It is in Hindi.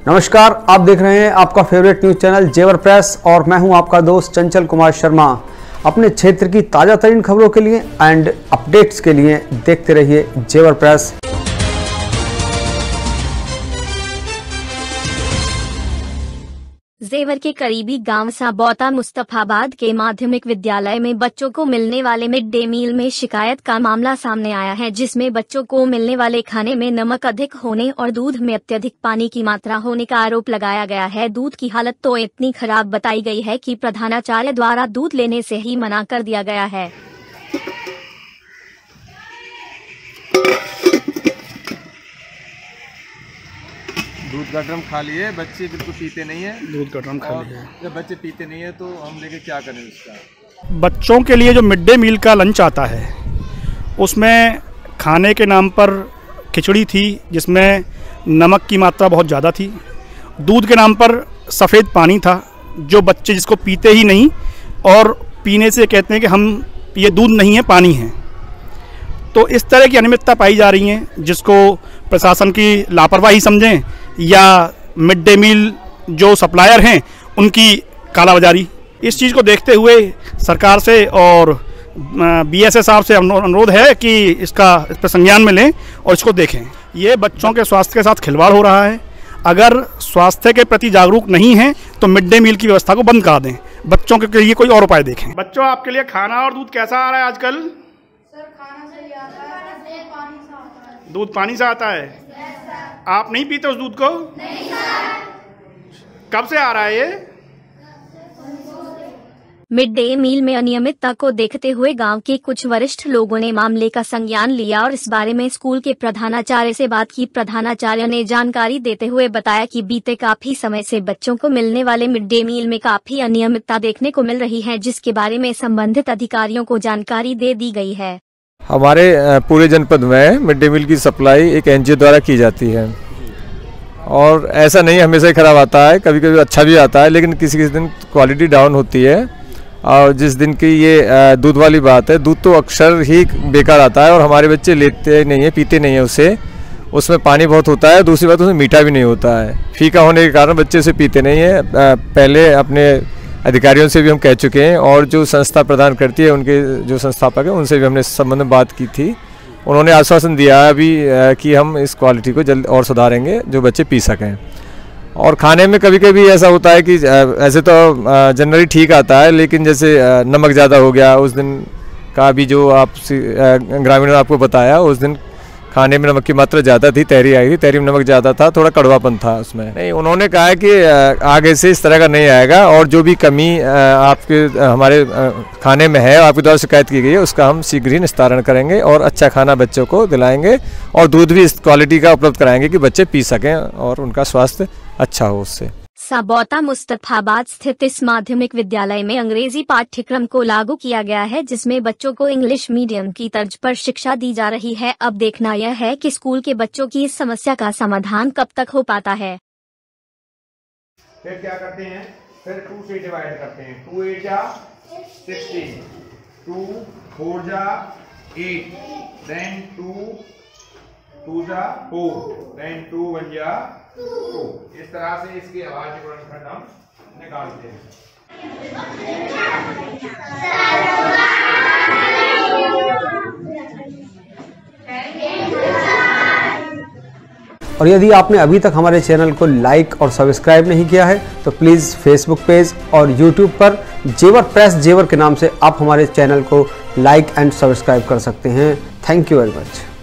नमस्कार, आप देख रहे हैं आपका favourite news channel Jewar press और मैं हूं आपका दोस्त चंचल कुमार शर्मा। अपने क्षेत्र की ताज़ा तरीन खबरों के लिए एंड अपडेट्स के लिए देखते रहिए जेवर प्रेस। जेवर के करीबी गांव साबौता मुस्तफाबाद के माध्यमिक विद्यालय में बच्चों को मिलने वाले मिड डे मील में शिकायत का मामला सामने आया है, जिसमें बच्चों को मिलने वाले खाने में नमक अधिक होने और दूध में अत्यधिक पानी की मात्रा होने का आरोप लगाया गया है। दूध की हालत तो इतनी खराब बताई गई है कि प्रधानाचार्य द्वारा दूध लेने से ही मना कर दिया गया है। दूध का ड्रम खाली है, बच्चे बिल्कुल पीते नहीं है। दूध का ड्रम खाली है। जब बच्चे पीते नहीं है तो हम लेके क्या करें उसका। बच्चों के लिए जो मिड डे मील का लंच आता है उसमें खाने के नाम पर खिचड़ी थी जिसमें नमक की मात्रा बहुत ज़्यादा थी। दूध के नाम पर सफ़ेद पानी था जो बच्चे जिसको पीते ही नहीं और पीने से कहते हैं कि हम ये दूध नहीं है पानी है। तो इस तरह की अनियमितता पाई जा रही है जिसको प्रशासन की लापरवाही समझें या मिड डे मील जो सप्लायर हैं उनकी कालाबाजारी। इस चीज़ को देखते हुए सरकार से और BSA साहब से अनुरोध है कि इस पर संज्ञान में लें और इसको देखें। ये बच्चों के स्वास्थ्य के साथ खिलवाड़ हो रहा है। अगर स्वास्थ्य के प्रति जागरूक नहीं हैं तो मिड डे मील की व्यवस्था को बंद करा दें। बच्चों के लिए कोई और उपाय देखें। बच्चों, आपके लिए खाना और दूध कैसा आ रहा है आजकल? दूध पानी से आता है। आप नहीं पीते उस दूध को? नहीं सर। कब से आ रहा है ये? मिड डे मील में अनियमितता को देखते हुए गांव के कुछ वरिष्ठ लोगों ने मामले का संज्ञान लिया और इस बारे में स्कूल के प्रधानाचार्य से बात की। प्रधानाचार्य ने जानकारी देते हुए बताया कि बीते काफी समय से बच्चों को मिलने वाले मिड डे मील में काफी अनियमितता देखने को मिल रही है, जिसके बारे में संबंधित अधिकारियों को जानकारी दे दी गई है। हमारे पूरे जनपद में मिड डे मील की सप्लाई एक NGO द्वारा की जाती है और ऐसा नहीं हमेशा ही खराब आता है, कभी कभी अच्छा भी आता है, लेकिन किसी किसी दिन क्वालिटी डाउन होती है। और जिस दिन की ये दूध वाली बात है, दूध तो अक्सर ही बेकार आता है और हमारे बच्चे लेते नहीं है, पीते नहीं है उसे। उसमें पानी बहुत होता है, दूसरी बात उसमें मीठा भी नहीं होता है। फीका होने के कारण बच्चे उसे पीते नहीं है। पहले अपने अधिकारियों से भी हम कह चुके हैं और जो संस्था प्रदान करती है उनके जो संस्थापक हैं उनसे भी हमने इस संबंध में बात की थी। उन्होंने आश्वासन दिया अभी कि हम इस क्वालिटी को जल्द और सुधारेंगे जो बच्चे पी सकें। और खाने में कभी कभी ऐसा होता है कि ऐसे तो जनरली ठीक आता है, लेकिन जैसे नमक ज़्यादा हो गया, उस दिन का भी जो आप ग्रामीणों ने आपको बताया, उस दिन खाने में नमक की मात्रा ज़्यादा थी। तहरी आई थी, तहरी में नमक ज़्यादा था, थोड़ा कड़वापन था उसमें। नहीं, उन्होंने कहा है कि आगे से इस तरह का नहीं आएगा और जो भी कमी आपके हमारे खाने में है, आपके द्वारा शिकायत की गई है, उसका हम शीघ्र ही निस्तारण करेंगे और अच्छा खाना बच्चों को दिलाएंगे और दूध भी इस क्वालिटी का उपलब्ध कराएंगे कि बच्चे पी सकें और उनका स्वास्थ्य अच्छा हो उससे। साबौता मुस्तफाबाद स्थित इस माध्यमिक विद्यालय में अंग्रेजी पाठ्यक्रम को लागू किया गया है, जिसमें बच्चों को इंग्लिश मीडियम की तर्ज पर शिक्षा दी जा रही है। अब देखना यह है कि स्कूल के बच्चों की इस समस्या का समाधान कब तक हो पाता है। फिर क्या करते हैं, फिर 2 से डिवाइड करते हैं। 2 8 जा 16, 2 4 जा 8, देन 2 जा 4, देन 2 1 जा 2। इस तरह से इसकी आवाज गुणनखंड हम निकालते हैं। और यदि आपने अभी तक हमारे चैनल को लाइक और सब्सक्राइब नहीं किया है तो प्लीज़ फेसबुक पेज और यूट्यूब पर जेवर प्रेस जेवर के नाम से आप हमारे चैनल को लाइक एंड सब्सक्राइब कर सकते हैं। Thank you very much.